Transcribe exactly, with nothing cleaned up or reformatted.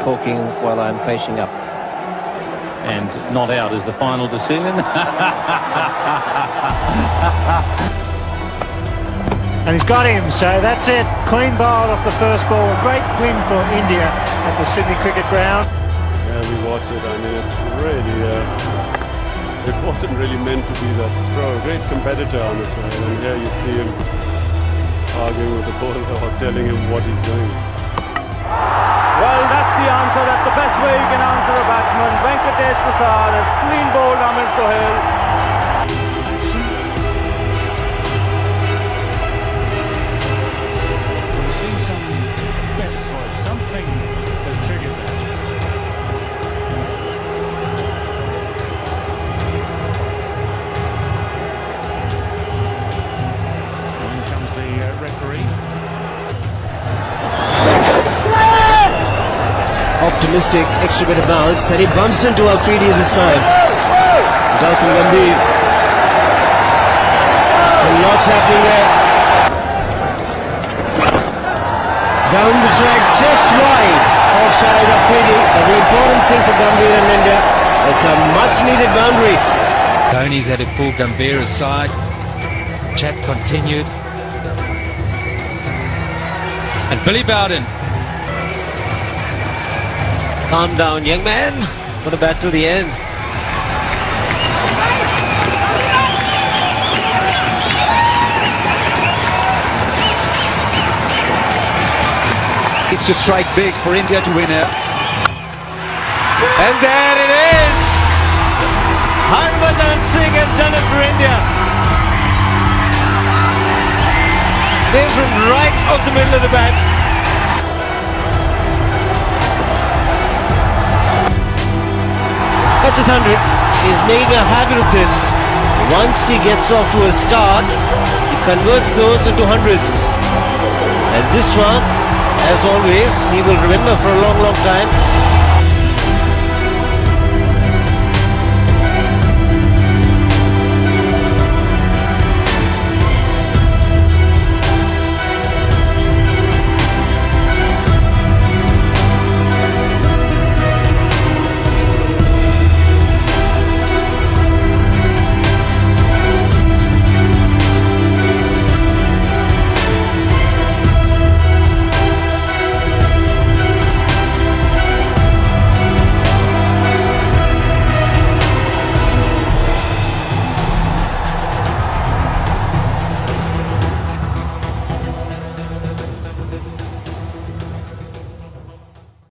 talking while I'm facing up. And not out is the final decision. And he's got him, so that's it. Clean bowled off the first ball. A great win for India at the Sydney Cricket Ground. Yeah, we watch it. I mean, it's really, uh, it wasn't really meant to be that strong. Great competitor on the side, and here you see him arguing with the bowler or telling him what he's doing. Well, that's the answer. That's the best way you can answer a batsman. Venkatesh Prasad has clean bowled Amir Sohail. Optimistic extra bit of bounce, and he bumps into Afridi this time. Gautam Gambhir. And lots happening there. Down the track, just wide. Offside Afridi. But the important thing for Gambhir and India, it's a much needed boundary. Dhoni's had to pull Gambhir aside. Chat continued. And Billy Bowden. Calm down, young man. Put a bat to the end. It's to strike big for India to win it. And there it is! Harmanpreet Singh has done it for India. They're from right off the middle of the bat. That's his hundred. He's making a habit of this. Once he gets off to a start, he converts those into hundreds. And this one, as always, he will remember for a long, long time.